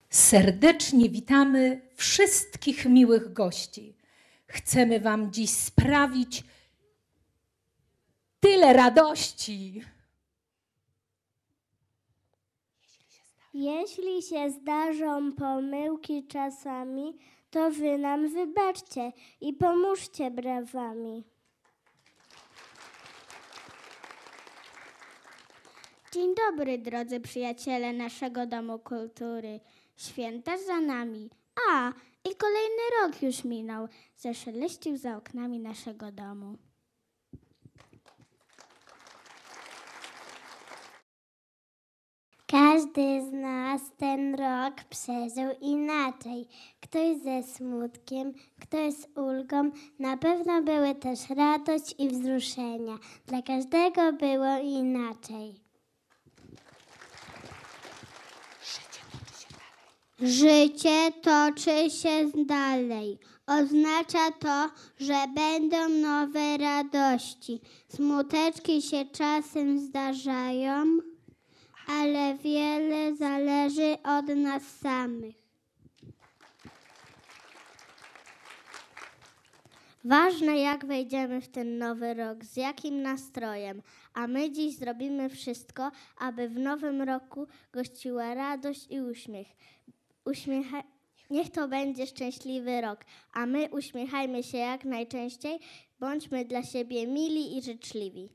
Serdecznie witamy wszystkich miłych gości. Chcemy wam dziś sprawić tyle radości. Jeśli się zdarzą pomyłki czasami, to wy nam wybaczcie i pomóżcie brawami. Dzień dobry, drodzy przyjaciele naszego Domu Kultury. Święta za nami, i kolejny rok już minął, zaszeleścił za oknami naszego domu. Każdy z nas ten rok przeżył inaczej. Ktoś ze smutkiem, ktoś z ulgą. Na pewno były też radość i wzruszenia. Dla każdego było inaczej. Życie toczy się dalej. Oznacza to, że będą nowe radości. Smuteczki się czasem zdarzają, ale wiele zależy od nas samych. Ważne, jak wejdziemy w ten nowy rok, z jakim nastrojem, a my dziś zrobimy wszystko, aby w nowym roku gościła radość i uśmiech. Niech to będzie szczęśliwy rok, a my uśmiechajmy się jak najczęściej, bądźmy dla siebie mili i życzliwi.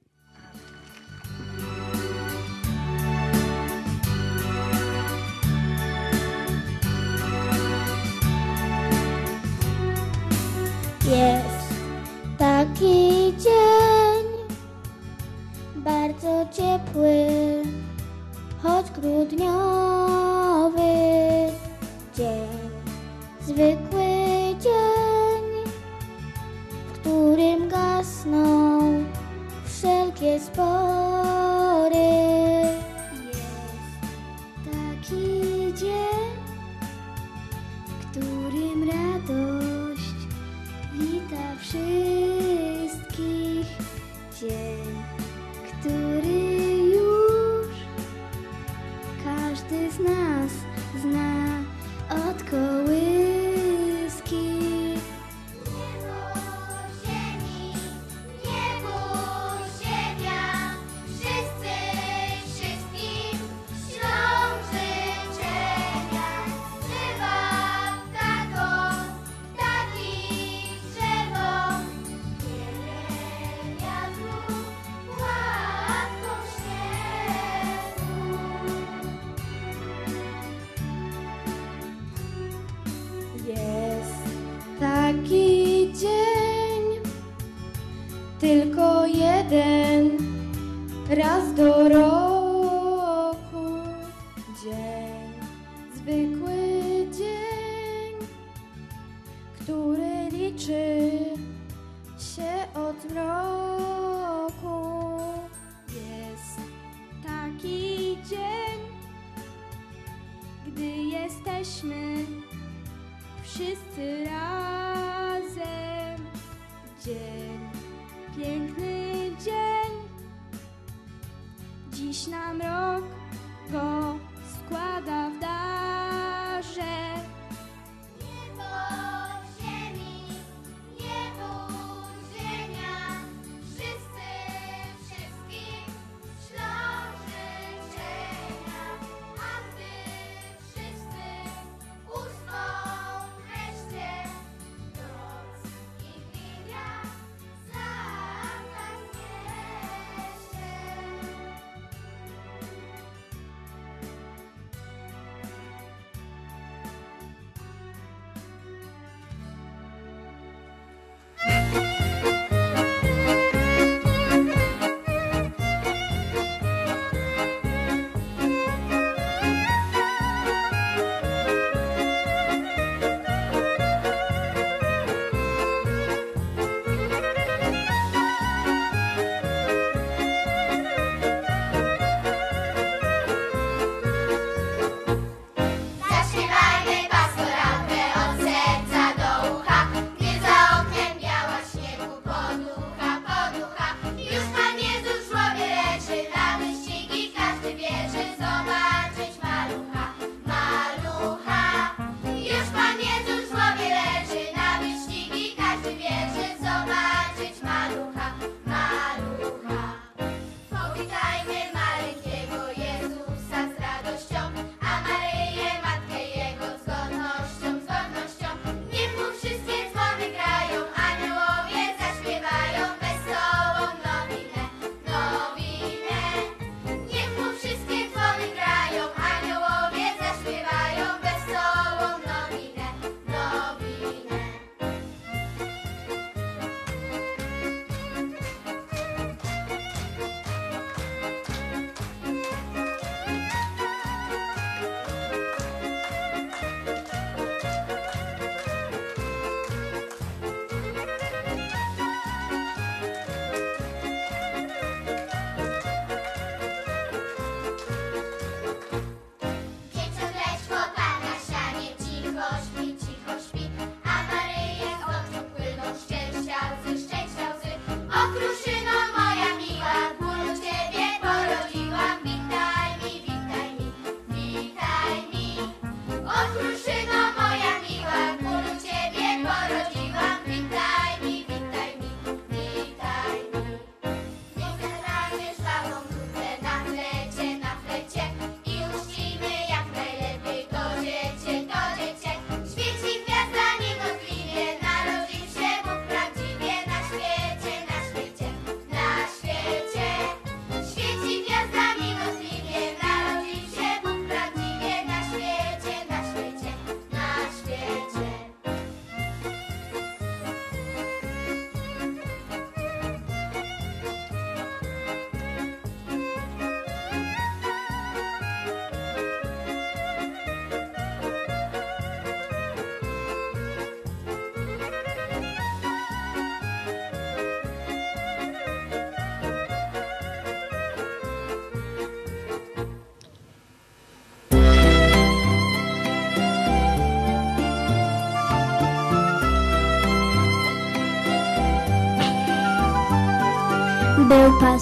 Jest taki dzień, bardzo ciepły, choć grudniowy dzień, zwykły dzień, w którym gasną wszelkie spory. Jest taki dzień, w którym radość wita wszystkich, dzień, który już każdy z nas zna od kołyski. Niebo, ziemi, niebo, ziemia, wszyscy wszystkim ślą życzenia. Bywa ptakom, ptaki drzewom, wiele wiatru, łatwo śniegu. Jest taki dzień, tylko jeden raz do roku. Dzień, zwykły dzień, który liczy się od mroku. Jest taki dzień, gdy jesteśmy wszyscy razem. Dzień, piękny dzień, dziś nam rok go składa w darze. Niebo, ziemi, niebo, ziemia, wszyscy wszystkim ślą życzenia. A gdy wszyscy usną wreszcie, noc i chwila zagnie się.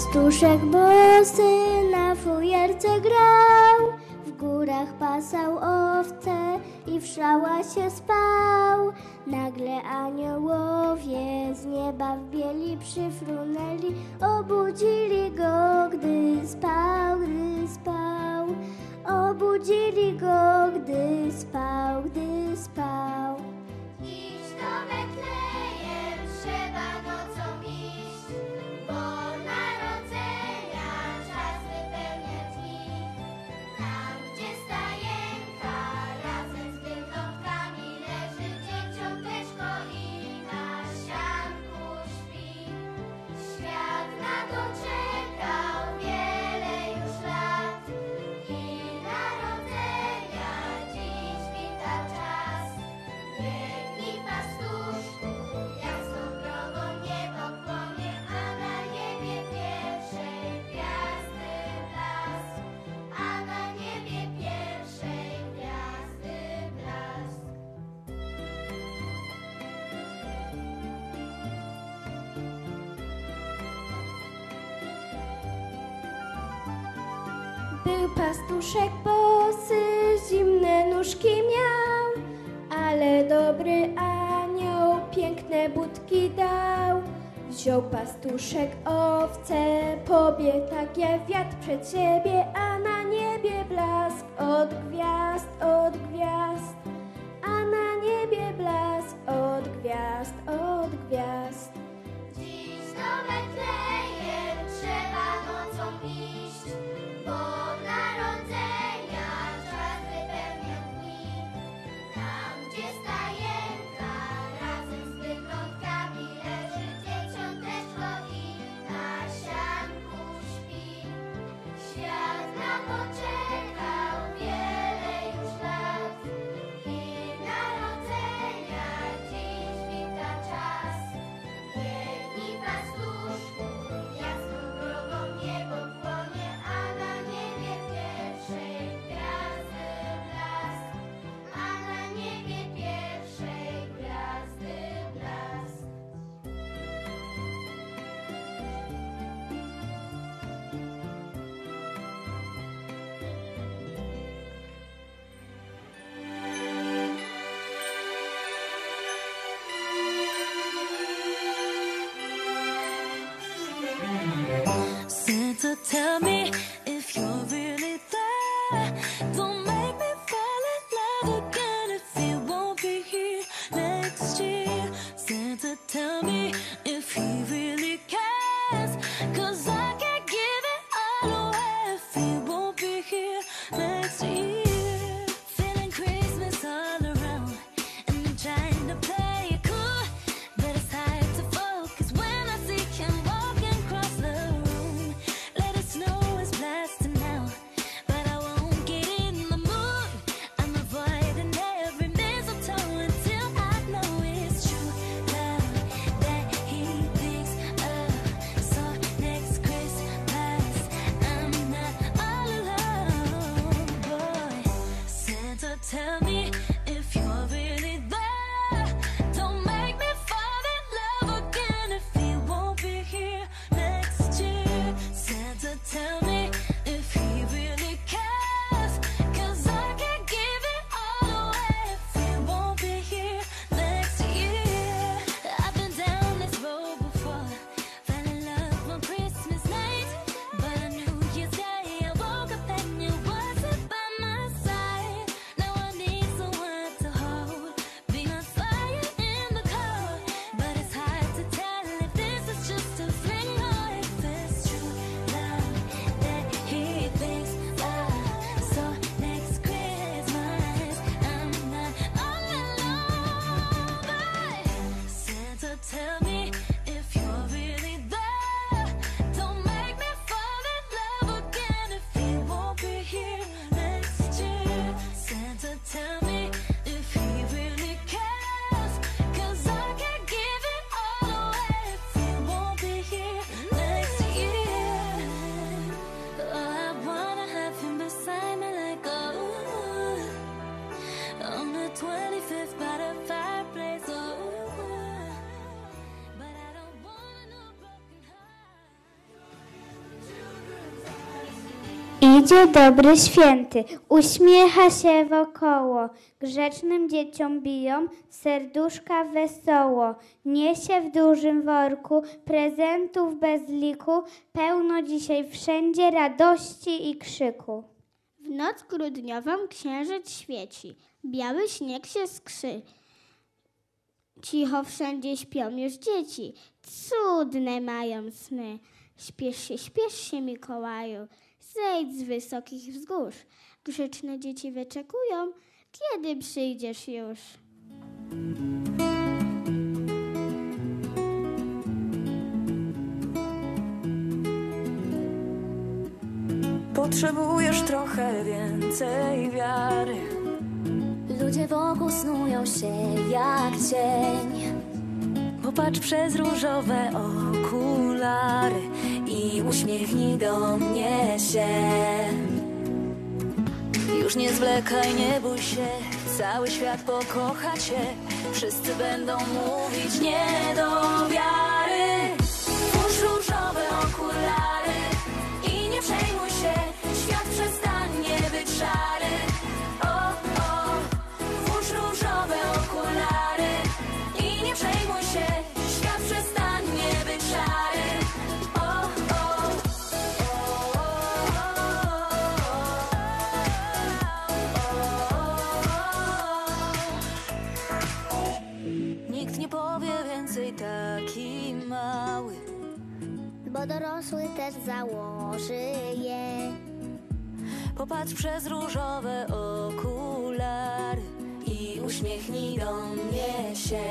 Pastuszek bosy na fujerce grał, w górach pasał owce i w szałasie spał. Nagle aniołowie z nieba w bieli przyfrunęli, obudzili go, gdy spał, gdy spał. Obudzili go, gdy spał, gdy spał. Idź do Betlejem, trzeba nocą iść, bo narodzenia czas wypełnia dni. Tam, gdzie stajenka razem z wyrąbkami leży, dzieciąteczko i na sianku śpi. Świat na to czekał wiele już lat i narodzenia dziś wita czas. Biegnij, pastuszku, jasną drogą niebo płonie, a na niebie pierwszej gwiazdy blask. A na niebie pierwszej gwiazdy blask. Był pastuszek bosy, zimne nóżki miał, ale dobry anioł piękne budki dał. Wziął pastuszek owce, pobiegł tak jak wiatr przed siebie, a na niebie blask od gwiazd, od gwiazd. A na niebie blask od gwiazd, od gwiazd. Dziś do Betlejem trzeba nocą iść, bo narodzenia czas wypełnia dni. Tam, gdzie stajenka razem z wyglądkami leży, dzieciąteczko i na sianku śpi. Świat na to czekał wiele już lat i narodzenia dziś wita czas. Biegnij, pastuszku, jasną drogą niebo płonie, a na niebie pierwszej gwiazdy blask. A na niebie pierwszej gwiazdy blask. Santa, tell me if you're really there. Don't make me fall in love again if you won't be here next year. Santa, tell me if he really cares, 'cause I can't give it all away if he won't be here next year. Feeling Christmas all around and I'm trying to play it cool, but it's hard to focus when I see him walking across the room. Let it snow Idzie dobry święty, uśmiecha się wokoło, grzecznym dzieciom biją serduszka wesoło. Niesie w dużym worku prezentów bez liku, pełno dzisiaj wszędzie radości i krzyku. W noc grudniową księżyc świeci, biały śnieg się skrzy. Cicho wszędzie śpią już dzieci, cudne mają sny. Śpiesz się, Mikołaju, zejdź z wysokich wzgórz. Grzeczne dzieci wyczekują, kiedy przyjdziesz już. Potrzebujesz trochę więcej wiary. Ludzie wokół snują się jak cień. Popatrz przez różowe okulary i uśmiechnij do mnie się. Już nie zwlekaj, nie bój się, cały świat pokocha cię. Wszyscy będą mówić nie do wiary. Włóż różowe okulary i nie przejmuj się, świat przestanie być szary. Włóż różowe okulary i nie przejmuj się, świat przestanie być szary. Nikt nie powie więcej taki mały, bo dorosły też założy je. Popatrz przez różowe okulary i uśmiechnij do mnie się.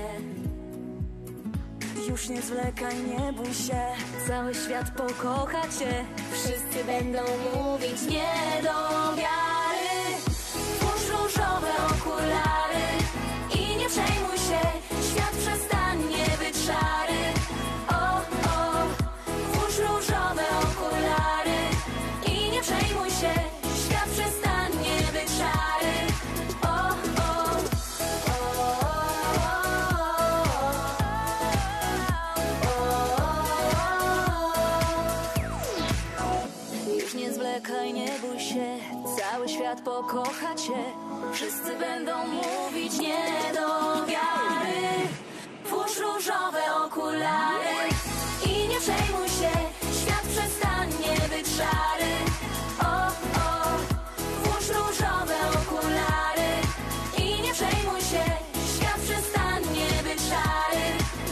Już nie zwlekaj, nie bój się, cały świat pokocha cię. Wszyscy będą mówić nie do wiary. Włóż różowe okulary i nie przejmuj się, świat przestanie być szary. Włóż różowe okulary i nie przejmuj się, świat przestanie być szary. Już nie zwlekaj, nie bój się, cały świat pokocha cię. Wszyscy będą mówić nie do wiary. Włóż różowe okulary i nie przejmuj się, świat przestanie być szary. Włóż różowe okulary i nie przejmuj się, świat przestanie być szary.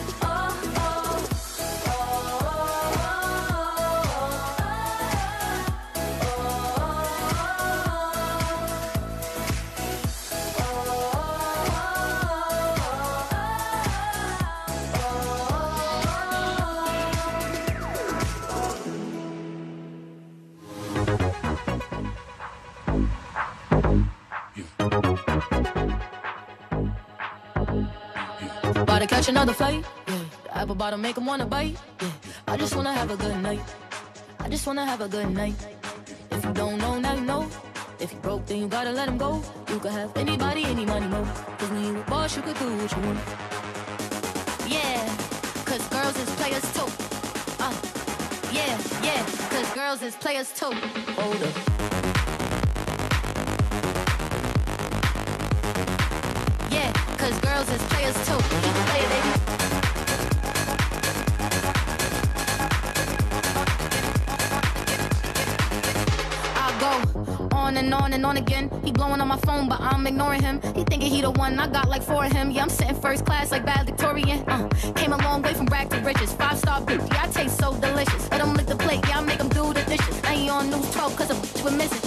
About to catch another flight, yeah. The apple bottom make 'em wanna bite, yeah. I just wanna have a good night. I just wanna have a good night. If you don't know, now you know. If you broke, then you gotta let him go. You could have anybody, any money, mo. Cause when you a boss, you could do what you want. Yeah, cause girls is players too. Yeah, cause girls is players too. Hold up. Yeah, cause girls is players too. Keep it playing, baby. I'll go on and on again. He blowing on my phone, but I'm ignoring him. He thinking he the one, I got like 4 of him. Yeah, I'm sitting first class like bad Victorian. Came a long way from rag to riches. 5-star bitch, yeah, I taste so delicious. Let him lick the plate, yeah, I make him do the dishes. Now he on news 12 cause a bitch we're missing.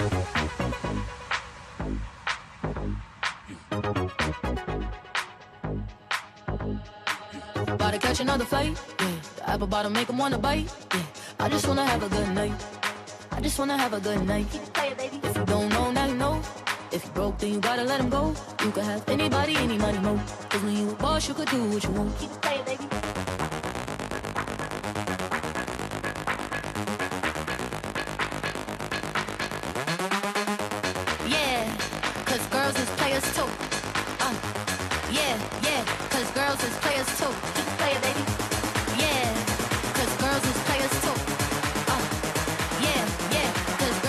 About to catch another flight, yeah. The apple bottom make 'em wanna bite, yeah. I just wanna have a good night. I just wanna have a good night. If you don't know, now you know. If you broke, then you gotta let him go. You could have anybody, any money, mo. Cause when you a boss, you could do what you want. Keep it playing, baby. Yeah, cause girls is players too. Yeah, cause girls is players too. Keep it playing, baby. Yeah, cause girls is players too. Yeah, cause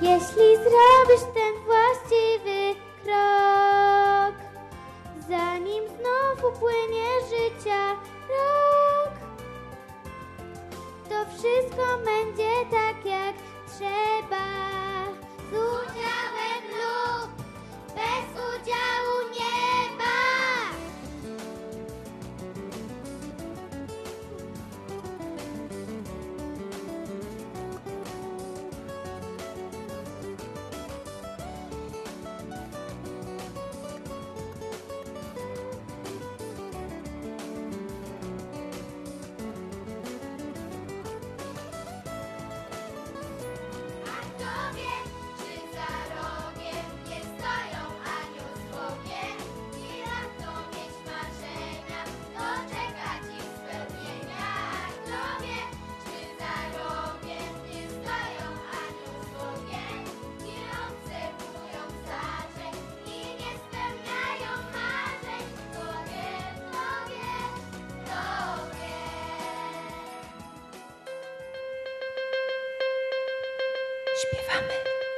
Jeśli zrobisz ten właściwy krok, zanim znów upłynie życia rok, to wszystko będzie tak jak trzeba. Z udziałem lub bez udziału nieba. Śpiewamy.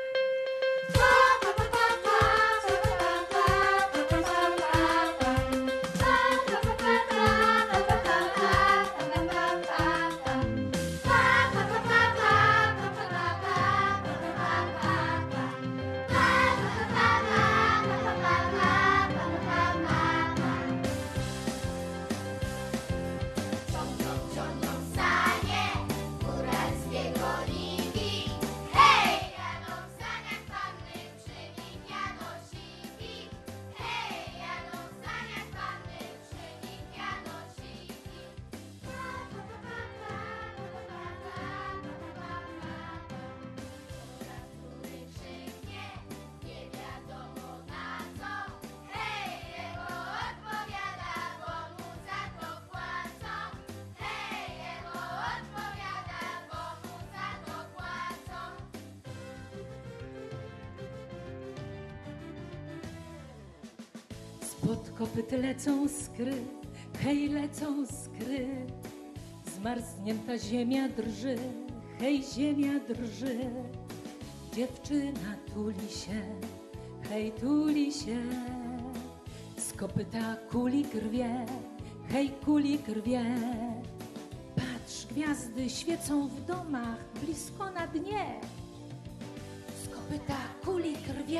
Spod kopyt lecą skry, hej, lecą skry. Zmarznięta ziemia drży, hej, ziemia drży. Dziewczyna tuli się, hej, tuli się. Z kopyta kuli krwie, hej, kuli krwie. Patrz, gwiazdy świecą w domach, blisko na dnie. Z kopyta kuli krwie.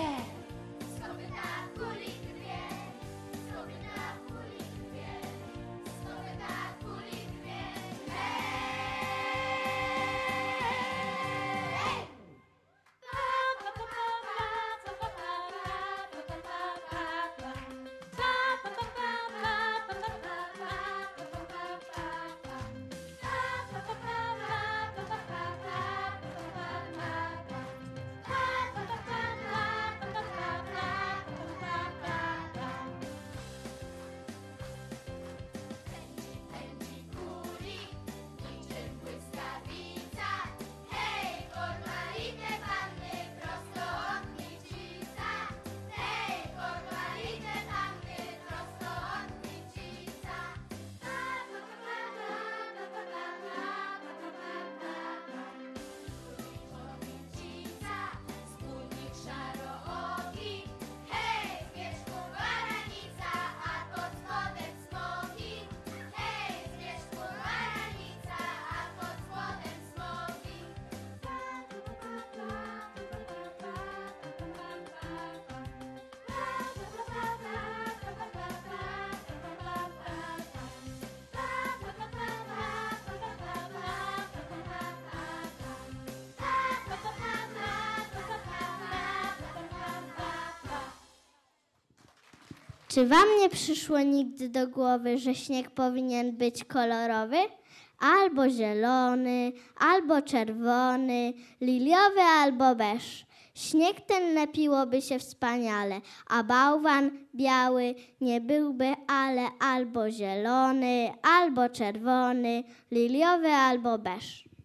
Czy wam nie przyszło nigdy do głowy, że śnieg powinien być kolorowy? Albo zielony, albo czerwony, liliowy albo beż. Śnieg ten lepiłoby się wspaniale, a bałwan biały nie byłby, ale albo zielony, albo czerwony, liliowy albo beż.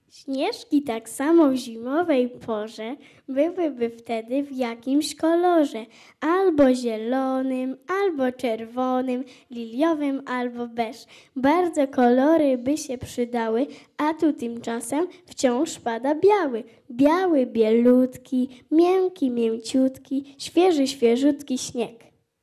Śnieżki tak samo w zimowej porze byłyby wtedy w jakimś kolorze, albo zielonym, albo czerwonym, liliowym, albo beż. Bardzo kolory by się przydały, a tu tymczasem wciąż pada biały. Biały, bielutki, miękki, mięciutki, świeży, świeżutki śnieg.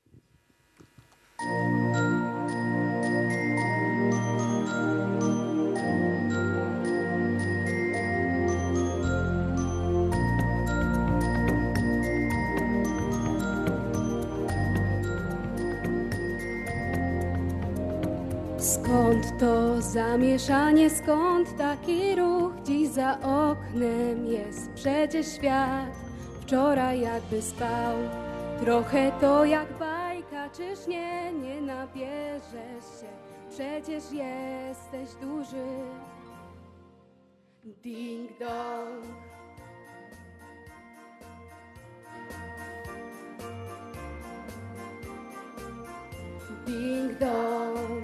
Skąd to zamieszanie, skąd taki ruch? Dziś za oknem jest przecież świat. Wczoraj jakby spał, trochę to jak bajka. Czyż nie nabierzesz się? Przecież jesteś duży. Ding dong. Ding dong.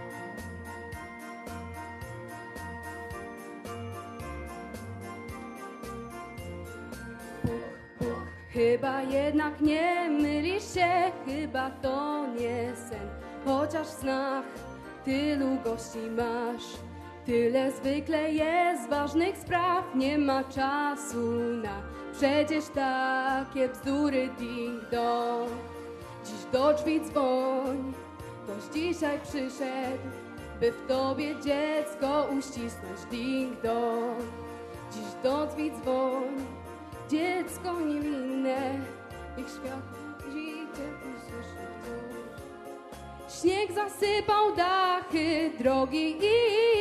Chyba jednak nie mylisz się, chyba to nie sen. Chociaż w snach tylu gości masz, tyle zwykle jest ważnych spraw. Nie ma czasu na przecież takie bzdury. Ding dong, dziś do drzwi dzwoń. Ktoś dzisiaj przyszedł, by w tobie dziecko uścisnąć. Ding dong, dziś do drzwi dzwoń. Dziecko niewinne, ich świat idzie usłyszy wciąż. Śnieg zasypał dachy drogi i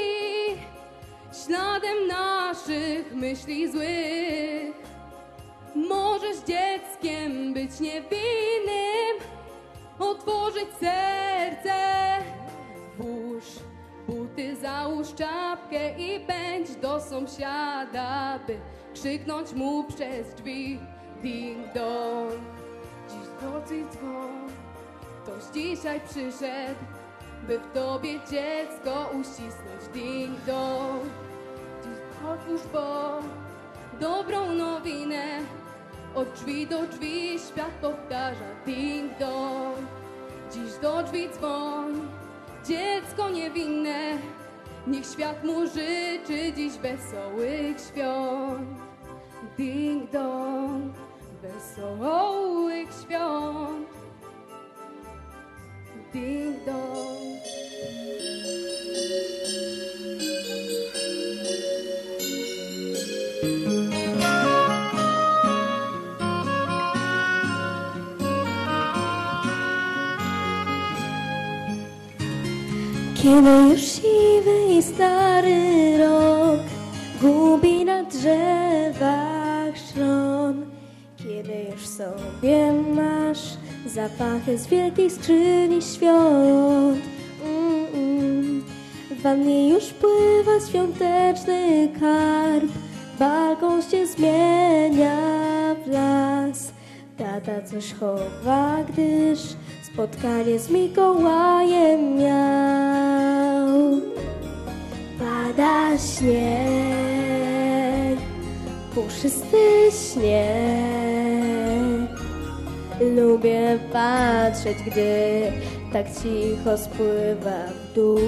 śladem naszych myśli złych. Możesz dzieckiem być niewinnym, otworzyć serce. Włóż buty, załóż czapkę i pędź do sąsiada, by krzyknąć mu przez drzwi. Ding dong, dziś do drzwi dzwoń. Ktoś dzisiaj przyszedł, by w tobie dziecko uścisnąć. Ding dong, dziś otwórz, bo dobrą nowinę. Od drzwi do drzwi świat powtarza. Ding dong, dziś do drzwi dzwoń. Dziecko niewinne, niech świat mu życzy dziś wesołych świąt. Ding dong, wesołych świąt. Ding dong. Kiedy już siwy i stary rok gubi na drzewach szron, kiedy już sobie masz zapachy z wielkich skrzyni świąt, w wannie już pływa świąteczny karp, balkon się zmienia w las. Tata coś chowa, gdyż spotkanie z Mikołajem miał. Pada śnieg, puszysty śnieg. Lubię patrzeć, gdy tak cicho spływa w dół.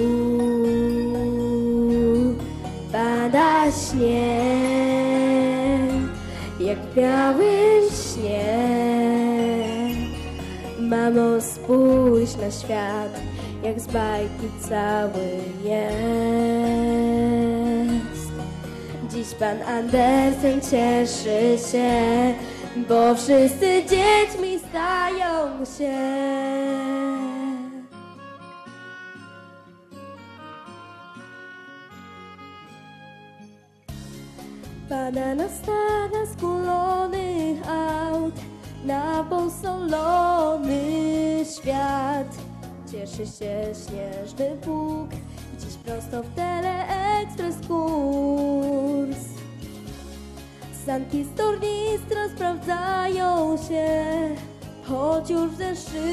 Pada śnieg, jak w białym śnie. Mamo, spójrz na świat, jak z bajki cały jest. Dziś pan Andersen cieszy się, bo wszyscy dziećmi stają się. Pada na stada skulonych aut, na posolony świat. Cieszy się śnieżny Bóg, dziś prosto w Teleekspres kurs. Sanki z tornistra sprawdzają się, choć już w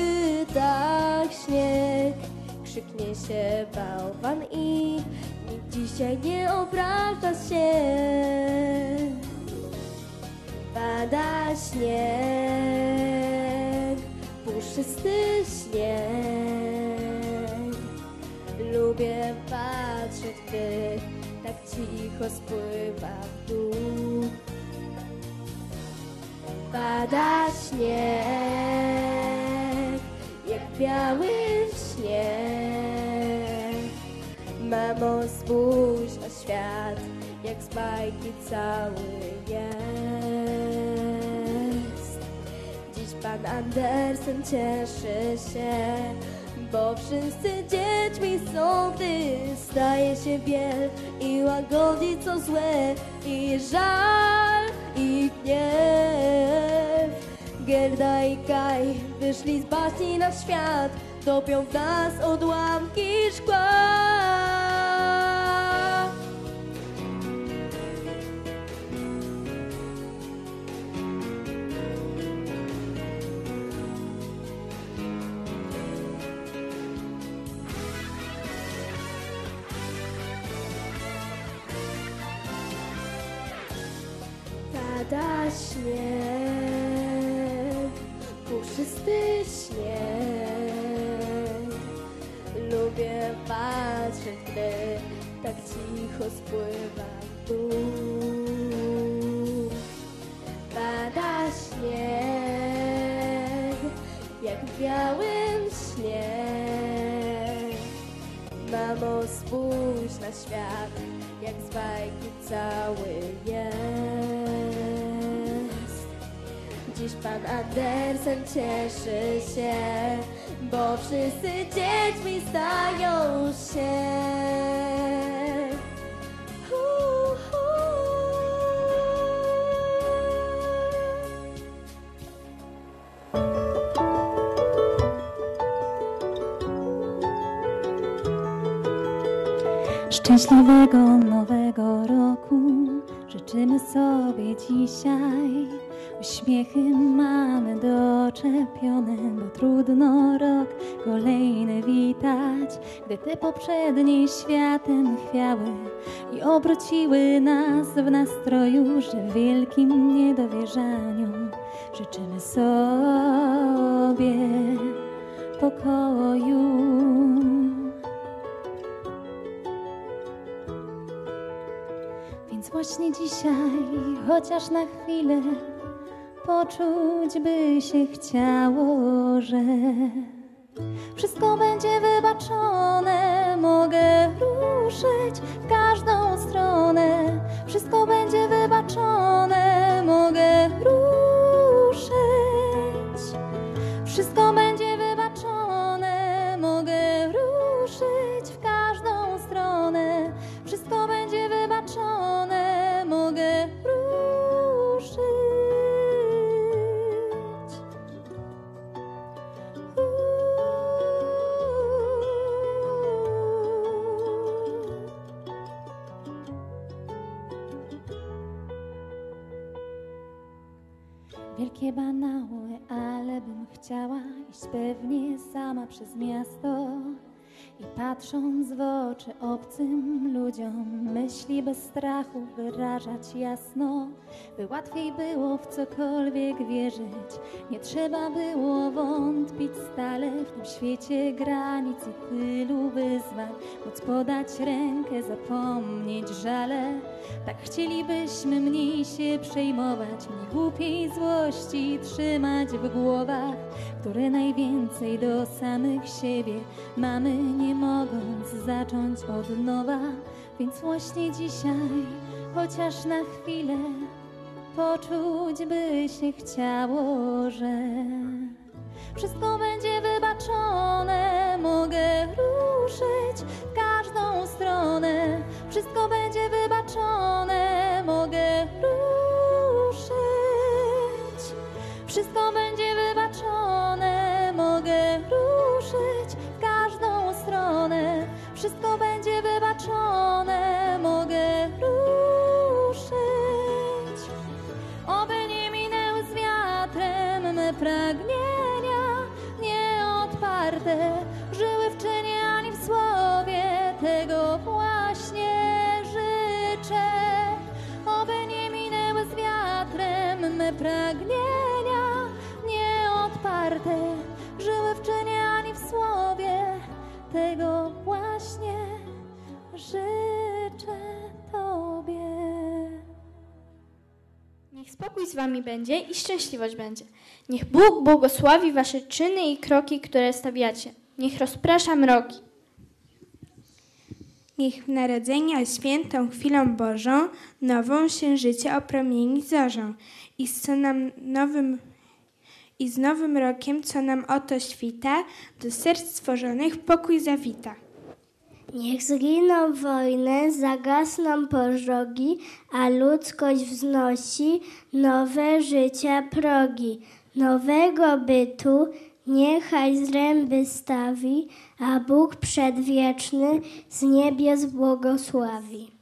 zeszytach śnieg. Krzyknie się bałwan i nikt dzisiaj nie obraża się. Pada śnieg, puszysty śnieg. Lubię patrzeć, gdy tak cicho spływa w dół. Pada śnieg, jak biały śnieg. Mamo, spójrz na świat, jak z bajki cały jest. Dziś pan Andersen cieszy się, bo wszyscy dziećmi są, gdy staje się biel i łagodzi co złe, i żal, i gniew. Gerda i Kaj wyszli z baśni na świat, topią w nas odłamki szkła. Pada śnieg, puszysty śnieg. Lubię patrzeć, gdy tak cicho spływa w dół. Pada śnieg, jak w białym śnie. Mamo, spójrz na świat, jak z bajki cały jest. Dziś pan Andersen cieszy się, bo wszyscy dziećmi stają się. Szczęśliwego nowego roku życzymy sobie dzisiaj. Uśmiechy mamy doczepione, bo trudno rok kolejny witać. Gdy te poprzednie światem chwiały i obróciły nas w nastroju, że w wielkim niedowierzaniu życzymy sobie pokoju. Więc właśnie dzisiaj, chociaż na chwilę, poczuć by się chciało, że wszystko będzie wybaczone. Mogę ruszyć w każdą stronę, wszystko będzie wybaczone. Mogę ruszyć, wszystko będzie wybaczone. Mogę ruszyć w każdą stronę, wszystko będzie wybaczone. Mogę ruszyć. Wielkie banały, ale bym chciała iść pewnie sama przez miasto i patrząc w oczy obcym ludziom, myśli bez strachu wyrażać jasno, by łatwiej było w cokolwiek wierzyć. Nie trzeba było wątpić stale w tym świecie granic i tylu wyzwań. Móc podać rękę, zapomnieć żale. Tak chcielibyśmy mniej się przejmować, mniej głupiej złości trzymać w głowach, które najwięcej do samych siebie mamy, nie mogąc zacząć od nowa. Więc właśnie dzisiaj, chociaż na chwilę, poczuć by się chciało, że wszystko będzie wybaczone. Mogę ruszyć w każdą stronę, wszystko będzie wybaczone. Mogę ruszyć, wszystko będzie wybaczone. Mogę ruszyć w każdą stronę, wszystko będzie wybaczone. Mogę ruszyć. Oby nie minęły z wiatrem me pragnienia nieodparte, żyły w czynie ani w słowie, tego właśnie warte, żyły w czynie ani w słowie. Tego właśnie życzę Tobie. Niech spokój z wami będzie i szczęśliwość będzie. Niech Bóg błogosławi wasze czyny i kroki, które stawiacie. Niech rozprasza mroki. Niech w narodzenia świętą chwilą Bożą nową się życie opromieni zorzą i z nowym rokiem, co nam oto świta, do serc stworzonych pokój zawita. Niech zginą wojny, zagasną pożogi, a ludzkość wznosi nowe życia progi. Nowego bytu niechaj zręby stawi, a Bóg przedwieczny z niebios błogosławi.